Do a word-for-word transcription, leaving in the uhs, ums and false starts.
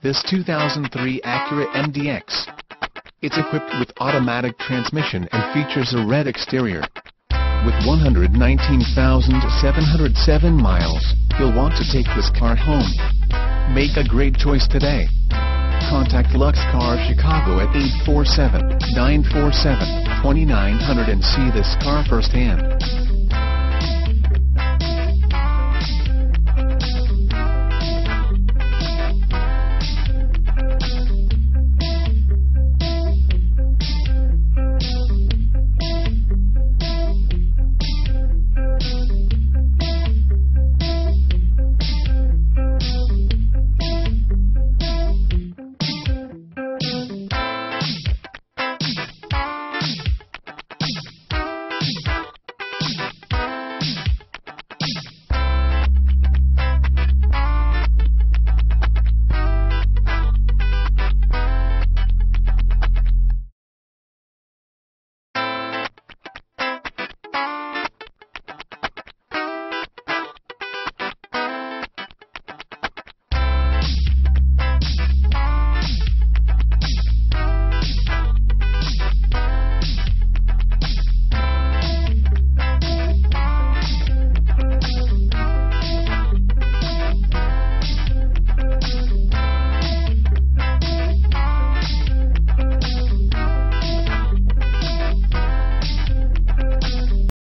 this two thousand three Acura M D X. It's equipped with automatic transmission and features a red exterior. With one hundred nineteen thousand seven hundred seven miles, you'll want to take this car home. Make a great choice today. Contact Lux Cars Chicago at eight four seven, nine four seven, two nine zero zero and see this car firsthand.